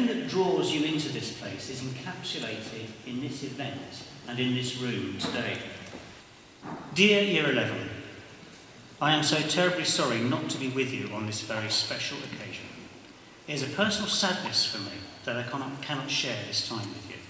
everything that draws you into this place is encapsulated in this event and in this room today. Dear Year 11, I am so terribly sorry not to be with you on this very special occasion. It is a personal sadness for me that I cannot share this time with you.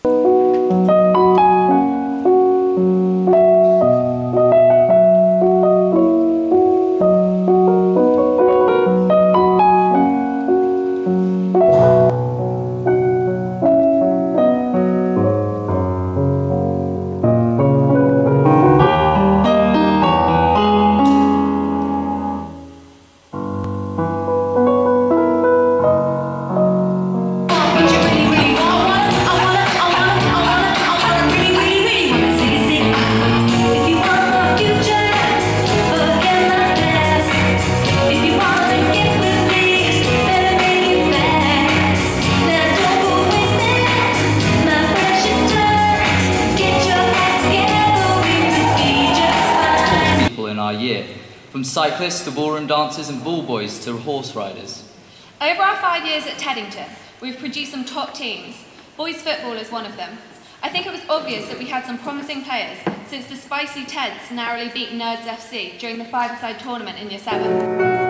Year, from cyclists to ballroom dancers and ball boys to horse riders. Over our 5 years at Teddington, we've produced some top teams. Boys football is one of them. I think it was obvious that we had some promising players since the Spicy Teds narrowly beat Nerds FC during the five-a-side tournament in Year 7.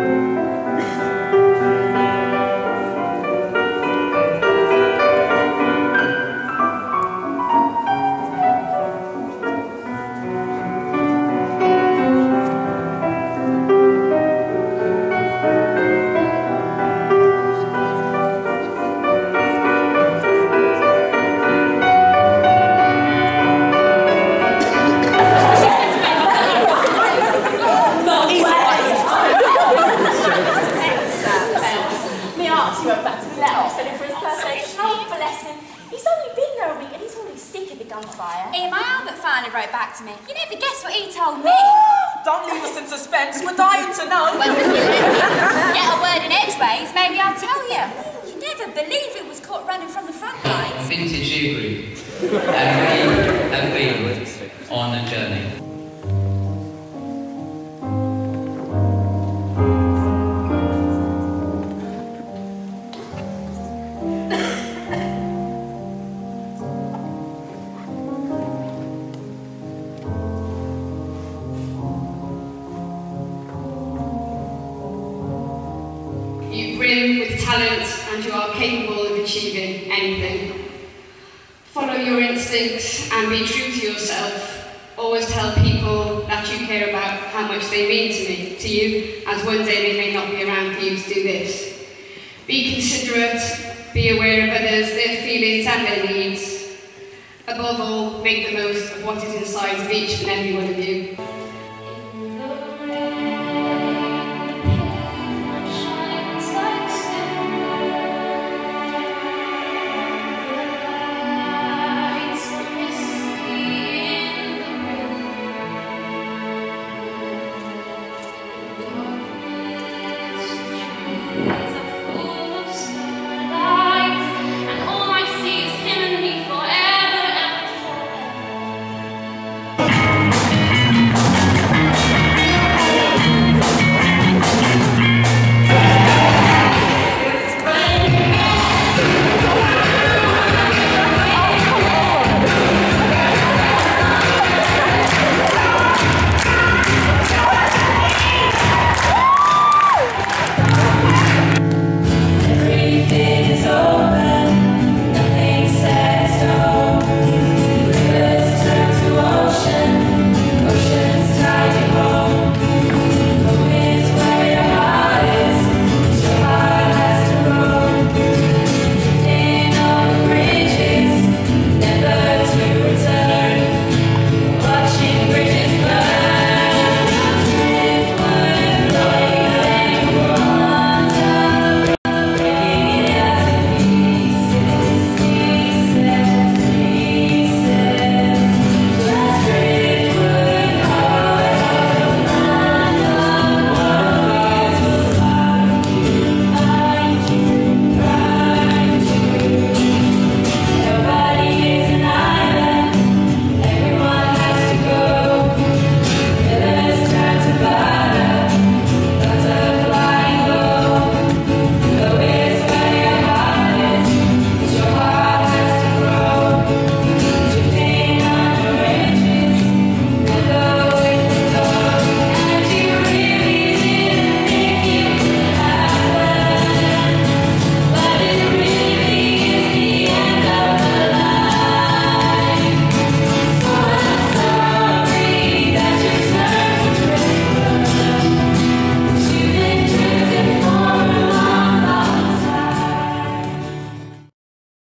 Albert finally wrote back to me. You never guess what he told me. Don't leave us in suspense. We're dying to know. Well, if you get a word in edgeways, maybe I'll tell you. You'd never believe it was caught running from the front lines. Vintage year group, and we have been on a journey. You brim with talent and you are capable of achieving anything. Follow your instincts and be true to yourself. Always tell people that you care about how much they mean to you, as one day they may not be around for you to do this. Be considerate, be aware of others, their feelings and their needs. Above all, make the most of what is inside of each and every one of you.